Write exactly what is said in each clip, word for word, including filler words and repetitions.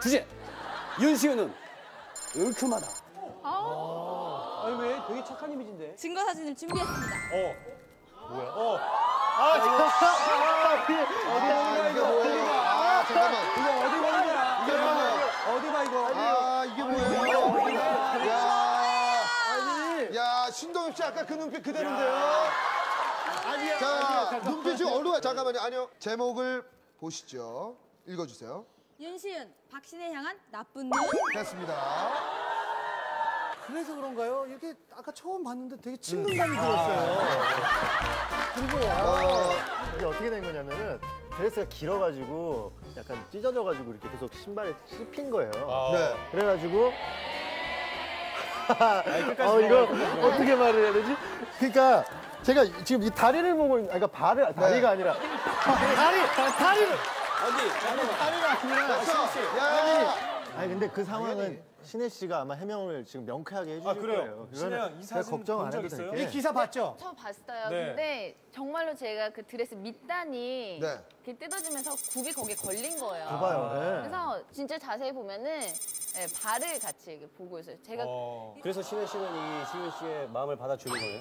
그제 윤시윤은 은큼하다. 아. 아니 왜? 되게 착한 이미지인데. 증거 사진을 준비했습니다. 어. 뭐야? 어. 아, 잠깐만. 어디 보는 거야 이거? 아, 잠깐만. 이거 어디 보는 거야? 이게 뭐야? 어디 봐 이거? 아, 이게 뭐야? 야, 아니. 야, 신동엽 씨 아까 그 눈빛 그대로인데요? 아니야. 자, 눈빛이 어디로 가? 잠깐만요. 아니요. 제목을 보시죠. 읽어주세요. 윤시윤, 박신혜 향한 나쁜 눈. 됐습니다. 그래서 그런가요? 이렇게 아까 처음 봤는데 되게 친근감이 들었어요. 그리고 어, 이게 어떻게 된 거냐면은 드레스가 길어가지고 약간 찢어져가지고 이렇게 계속 신발에 씹힌 거예요. 네. 그래가지고 어 이거 어떻게 말을 해야 되지? 그러니까 제가 지금 이 다리를 보고 있는, 아니, 그러니까 발을 다리가 아니라 다리 다리를 아니, 다리가 아니라 됐어. 야, 아니 근데 그 상황은 신혜 씨가 아마 해명을 지금 명쾌하게 해주실 아, 그래요? 거예요. 신혜 양, 이 사진 걱정 안 본 적 해도 있어요? 될게. 이 기사 봤죠? 저 봤어요. 네. 근데 정말로 제가 그 드레스 밑단이 네. 이렇게 뜯어지면서 굽이 거기에 걸린 거예요. 봐봐요. 네. 그래서 진짜 자세히 보면은 네, 발을 같이 이렇게 보고 있어요. 제가 어. 그래서 신혜 씨는 이 시윤 씨의 마음을 받아주는 거예요?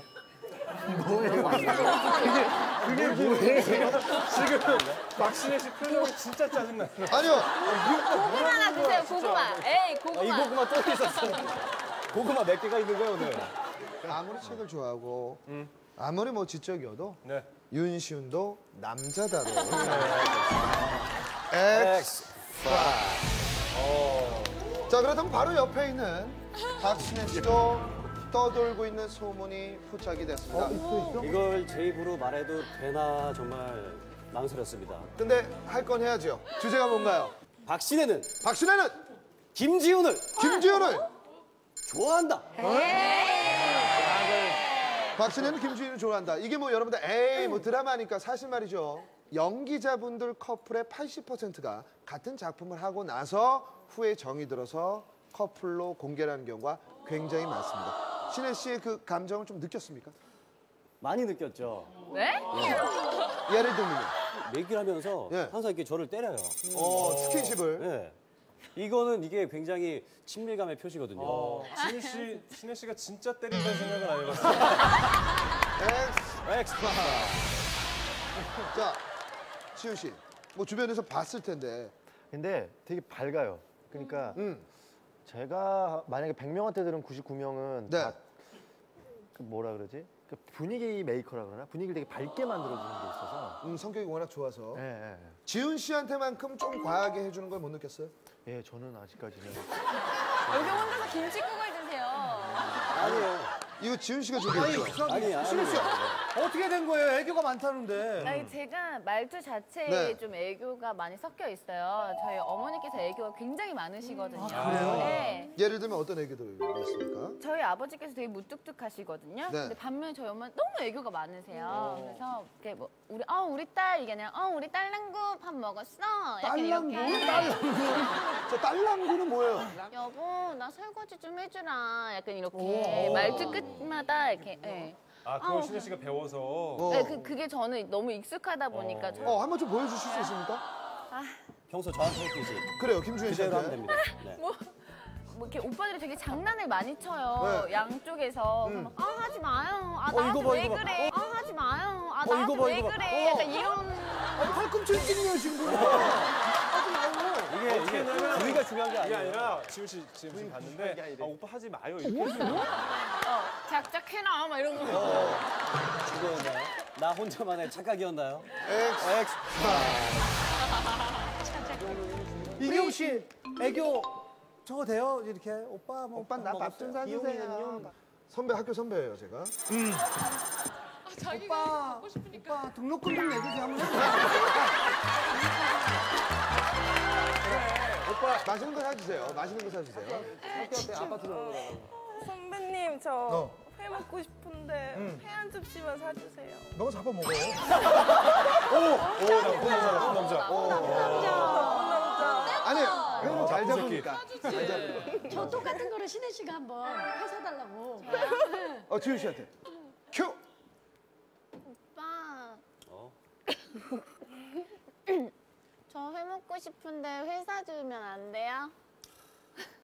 그게 뭐예요? 지금 박신혜 씨 표정이 진짜 짜증나요. 아니요. 고구마 하나 드세요. 고구마. 에이 고구마. 아, 이 고구마 또 있었어. 고구마 몇 개가 있는 거야, 오늘? 아무리 책을 좋아하고 아무리 뭐 지적이어도 네. 윤시윤도 남자다로. 엑스. 엑스 자, 그렇다면 바로 옆에 있는 박신혜 씨도 떠돌고 있는 소문이 포착이 됐습니다. 이걸 제 입으로 말해도 되나 정말 망설였습니다. 근데 할 건 해야죠. 주제가 뭔가요? 박신혜는 박신혜는 김지훈을 김지윤을 좋아한다. 박신혜는 김지윤을 좋아한다. 이게 뭐 여러분들 에이 뭐 드라마니까 사실 말이죠. 연기자분들 커플의 팔십 퍼센트가 같은 작품을 하고 나서 후에 정이 들어서 커플로 공개를 하는 경우가 굉장히 많습니다. 신혜 씨의 그 감정을 좀 느꼈습니까? 많이 느꼈죠. 네? 예를 들면 얘기를 하면서 예. 항상 이렇게 저를 때려요. 어, 스킨십을 네. 이거는 이게 굉장히 친밀감의 표시거든요. 어, 신혜 씨, 신혜 씨가 진짜 때린다는 생각은 안 해봤어요. 엑스 엑스파. 자, 시윤 씨, 뭐 주변에서 봤을 텐데 근데 되게 밝아요. 그러니까 음. 제가 만약에 백 명한테 들은 구십구 명은 네. 다 그 뭐라 그러지? 그 분위기 메이커라 그러나? 분위기를 되게 밝게 만들어주는 게 있어서. 음, 성격이 워낙 좋아서 예, 예, 예. 지훈 씨한테만큼 좀 과하게 해주는 걸 못 느꼈어요? 예, 저는 아직까지는. 여기 혼자서 김치국을 드세요. 아니에요. 이거 지훈 씨가 준비했죠? 아니, 아니. 신혜 씨 어떻게 된 거예요? 애교가 많다는데. 아니, 제가 말투 자체에 네. 좀 애교가 많이 섞여 있어요. 저희 어머니께서 애교가 굉장히 많으시거든요. 아, 그래요? 네. 예를 들면 어떤 애교들이 있습니까? 저희 아버지께서 되게 무뚝뚝하시거든요. 네. 근데 반면에 저희 엄마는 너무 애교가 많으세요. 그래서 이렇게 뭐 우리 어 우리 딸 이게 아니라 어 우리 딸랑구 밥 먹었어. 약간 딸랑구? 이렇게. 딸랑구? 저 딸랑구는 뭐예요? 여보 나 설거지 좀 해주라. 약간 이렇게 말투 끝마다 이렇게. 네. 아, 그걸 어. 신혜 씨가 배워서. 어, 네, 그, 그게 저는 너무 익숙하다 보니까 저, 어 한번 좀 보여주실 수 있습니까? 평소 저한테 했듯이 그래요, 김주현 그대로 하면 씨한테. 됩니다. 네. 뭐 이렇게 오빠들이 되게 장난을 많이 쳐요. 네. 양쪽에서. 막, 아 하지 마요. 아 어, 나한테 이거 봐, 왜 이거 봐. 그래. 아 하지 마요. 아 이거 나한테 봐, 왜 이거 봐. 그래. 약간 이런. 아니 팔꿈치를 찌르네요 지금. 이게, 이게 부위가 중요한 게 이게 아니에요. 아니라 지훈 씨 지금 지금 봤는데 아, 오빠 하지 마요 이렇게 해주는 어, 작작해놔 막 이런 거. 이거였나요? 나 혼자만의 착각이었나요? 엑스 엑스파. 이경 씨 애교 저거 돼요? 이렇게 오빠 뭐 오빠 나 밥 좀 사주세요. 이용이는요? 선배 학교 선배예요 제가. 오빠 오빠 등록금 좀 내주세요. 한번 해주세요. 오빠 맛있는 거 사주세요. 맛있는 거 사주세요. 학교 앞에 아파트 들어오고. 선배님 저 어. 회 먹고 싶은데 회 한 접시만 사주세요. 너가 잡아 먹어. 오, 나쁜 남자, 나쁜 남자. 나쁜 남자. 아니 회는 잘 나쁜 새끼. 잡으니까. 잘 잡으니까. 저 똑같은 거를 신혜 씨가 한번 해사달라고. 어 지훈 씨한테 큐. 오빠. 어? 저 회 먹고 싶은데 회 사주면 안 돼요?